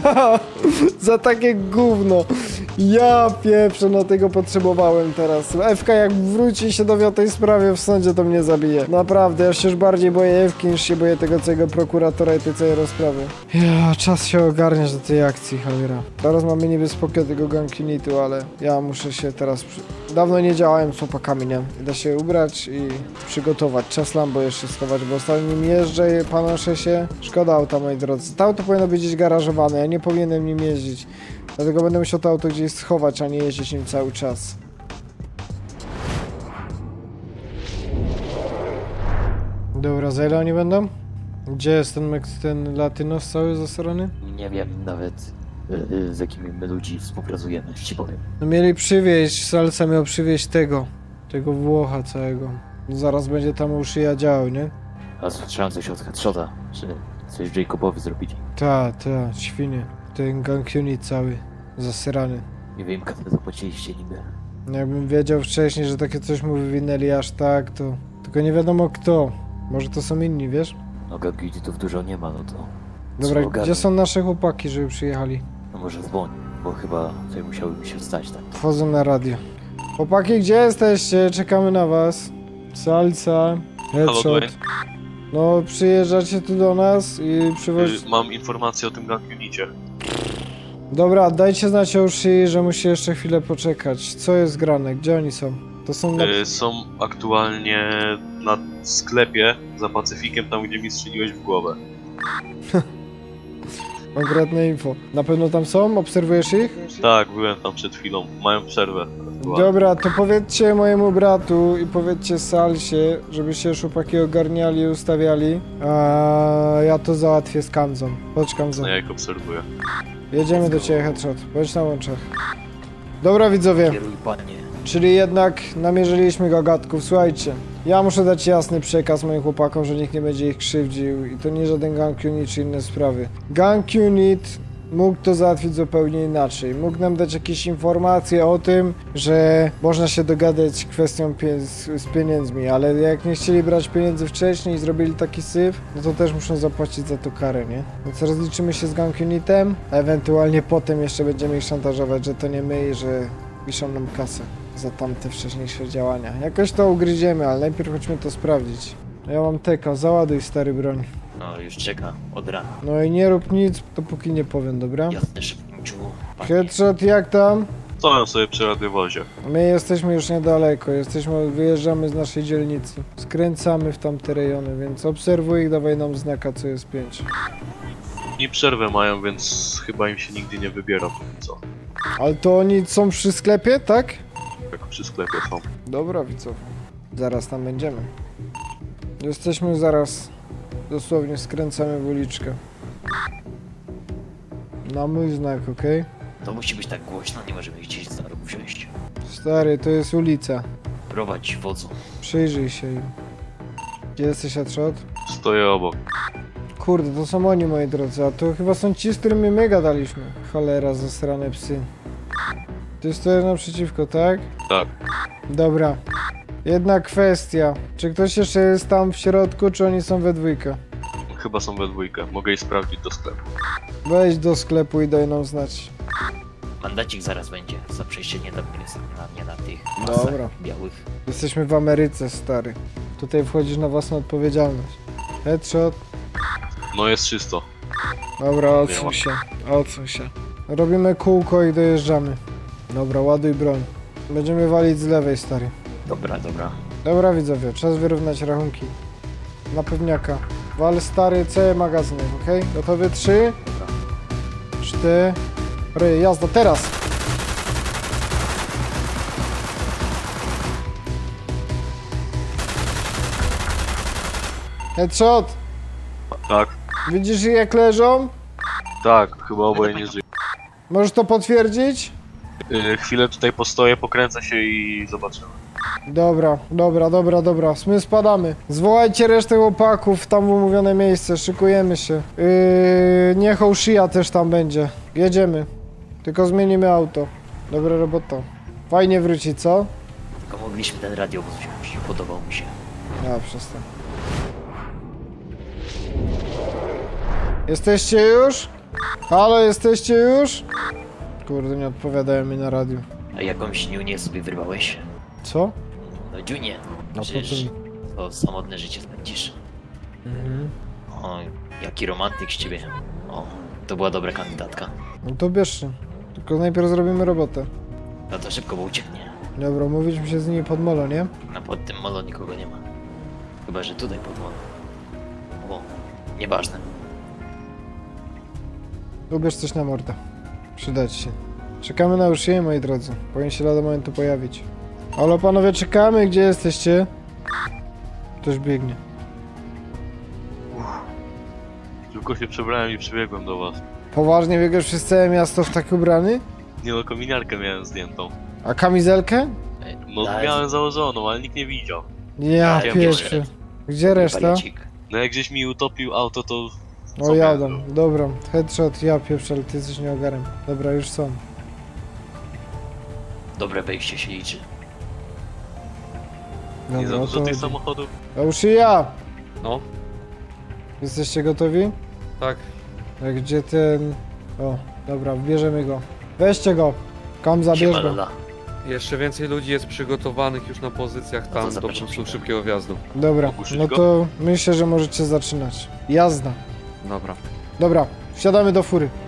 Za takie gówno. Ja pieprzę, no tego potrzebowałem teraz. Ewka jak wróci i się dowie o tej sprawie w sądzie, to mnie zabije. Naprawdę, ja się już bardziej boję Ewki niż się boję tego całego prokuratora i tej całej rozprawy. Ja, czas się ogarniać do tej akcji, cholera. Teraz mamy niby spokój tego gang unitu, ale ja muszę się teraz... Przy... Dawno nie działałem z chłopakami, nie? Da się ubrać i przygotować. Czas Lambo jeszcze schować, bo ostatnio nim jeżdżę, panoszę się. Szkoda auta, moi drodzy. To auto powinno być gdzieś garażowane, ja nie powinienem nim jeździć. Dlatego będę musiał to auto gdzieś schować, a nie jeździć nim cały czas. Dobra, za ile oni będą? Gdzie jest ten, Meks- ten latynos cały zasrany? Nie wiem nawet y, y, z jakimi my ludzi współpracujemy, ci powiem. No mieli przywieźć, Salsa miał przywieźć tego, tego Włocha całego. Zaraz będzie tam uszyja działał, nie? A słyszałem coś od Headshota, że coś Jacobowi zrobili. Ta, ta, świnie. Ten gang unit cały, zasrany. Nie wiem, kiedy zapłaciliście niby. Jakbym wiedział wcześniej, że takie coś mu wywinęli aż tak, to... Tylko nie wiadomo kto. Może to są inni, wiesz? No gang unitów dużo nie ma, no to... Dobra, trzeba gdzie ogarnąć. są nasze chłopaki, żeby przyjechali? No może dzwoń, bo chyba tutaj musiały mi się wstać, tak? Wchodzą na radio. Chłopaki, gdzie jesteście? Czekamy na was. Salsa, Halo, headshot. Dwayne. No, przyjeżdżacie tu do nas i przywoż... Y, mam informację o tym gang unicie. Dobra, dajcie znać o uszy, że musi jeszcze chwilę poczekać. Co jest grane? Gdzie oni są? To są na... Y, są aktualnie na sklepie za Pacyfikiem, tam gdzie mi strzeliłeś w głowę. Konkretne info. Na pewno tam są? Obserwujesz ich? Tak, byłem tam przed chwilą. Mają przerwę. aktualnie. Dobra, to powiedzcie mojemu bratu i powiedzcie Salsie, żeby się chłopaki ogarniali i ustawiali. A ja to załatwię z Kamzą. Chodź Kamzą. No ja ich obserwuję. Jedziemy do ciebie, headshot. Bądź na łączach. Dobra widzowie, Kieruj panie. czyli jednak namierzyliśmy gagatków. Słuchajcie, ja muszę dać jasny przekaz moim chłopakom, że nikt nie będzie ich krzywdził i to nie żaden gang unit czy inne sprawy. Gang unit mógł to załatwić zupełnie inaczej. Mógł nam dać jakieś informacje o tym, że można się dogadać kwestią pie z, z pieniędzmi, ale jak nie chcieli brać pieniędzy wcześniej i zrobili taki syf, no to też muszą zapłacić za to karę, nie? Więc rozliczymy się z gang unitem, a ewentualnie potem jeszcze będziemy ich szantażować, że to nie my i że piszą nam kasę za tamte wcześniejsze działania. Jakoś to ugryziemy, ale najpierw chodźmy to sprawdzić. Ja mam teka, załaduj stary broń. No już czeka od rana. No i nie rób nic, dopóki nie powiem, dobra? Jasne, szybciu. Headshot, jak tam? Stoją sobie przy radiowozie. My jesteśmy już niedaleko, jesteśmy, wyjeżdżamy z naszej dzielnicy. Skręcamy w tamte rejony, więc obserwuj ich, dawaj nam znaka, co jest pięć. I przerwę mają, więc chyba im się nigdy nie wybiera póki co. Ale to oni są przy sklepie, tak? Jak przy sklepie są. Dobra, widzowie. Zaraz tam będziemy. Jesteśmy zaraz, dosłownie skręcamy w uliczkę. Na mój znak, okej? To musi być tak głośno, nie możemy gdzieś za rogu wsiąść. Stary, to jest ulica. Prowadź wodzu. Przyjrzyj się im. Gdzie jesteś, Headshot? Stoję obok. Kurde, to są oni, moi drodzy, a to chyba są ci, z którymi my gadaliśmy. Cholera, zasrane psy. Ty stoisz naprzeciwko, tak? Tak. Dobra. Jedna kwestia. Czy ktoś jeszcze jest tam w środku, czy oni są we dwójkę? Chyba są we dwójkę. Mogę ich sprawdzić do sklepu. Wejdź do sklepu i daj nam znać. Mandacik zaraz będzie za przejście nie do mnie, na mnie na tych masach Dobra. białych. Jesteśmy w Ameryce, stary. Tutaj wchodzisz na własną odpowiedzialność. Headshot. No jest czysto. Dobra, odsuń się. Odsuń się. Robimy kółko i dojeżdżamy. Dobra, ładuj broń. Będziemy walić z lewej, stary. Dobra, dobra. Dobra, widzowie, czas wyrównać rachunki. Na pewniaka. Wal, stary, cały magazynek, okej? Gotowy? Trzy. Cztery. Jazda, teraz! Headshot! Tak. Widzisz ich jak leżą? Tak, chyba oboje nie żyją. Możesz to potwierdzić? Yy, chwilę tutaj postoję, pokręcę się i zobaczymy. Dobra, dobra, dobra, dobra. My spadamy. Zwołajcie resztę chłopaków tam w umówione miejsce. Szykujemy się. Yy, niech Oshia też tam będzie. Jedziemy. Tylko zmienimy auto. Dobra robota. Fajnie wróci, co? Tylko mogliśmy ten radiowóz wziąć. Podobał mi się. Ja przestań. Jesteście już? Halo, jesteście już? Kurde, nie odpowiadają mi na radiu. A jakąś niunię sobie wyrwałeś? Co? No dziunię. A Przecież potem- to samotne życie spędzisz. Mhm. O, jaki romantyk z ciebie. O, to była dobra kandydatka. No to bierzcie. Tylko najpierw zrobimy robotę. No to szybko, bo ucieknie. Dobra, mówiliśmy się z nimi pod molo, nie? A pod tym molo nikogo nie ma. Chyba, że tutaj pod molo. O, nieważne. Ubierz coś na mordę. Przydać się. Czekamy na Ushię, moi drodzy. Powinien się lada momentu pojawić. Halo panowie, czekamy, gdzie jesteście? Ktoś biegnie. Tylko się przebrałem i przybiegłem do was. Poważnie biegasz przez całe miasto w tak ubrany? Nie no, kominiarkę miałem zdjętą. A kamizelkę? No Daj- miałem założoną, ale nikt nie widział. Ja Wiem, pierwszy. Gdzie reszta? Balicik. No jak gdzieś mi utopił auto, to... O, co jadą. miałem? Dobra. Headshot, ja pierwszy, ale ty jesteś nieogarem. Dobra, już są. Dobre wejście się liczy. Nie za Dobra, o dużo to tych chodzi. samochodów. A Ushia! No, Jesteście gotowi? tak. A gdzie ten... O, dobra, bierzemy go. Weźcie go. Kamza, Siema, bierz go. Lola. Jeszcze więcej ludzi jest przygotowanych już na pozycjach No to tam do po zapraszam prostu się. szybkiego wjazdu. Dobra, Ogłuszyć no go? to myślę, że możecie zaczynać. Jazda. Dobra. Dobra, wsiadamy do fury.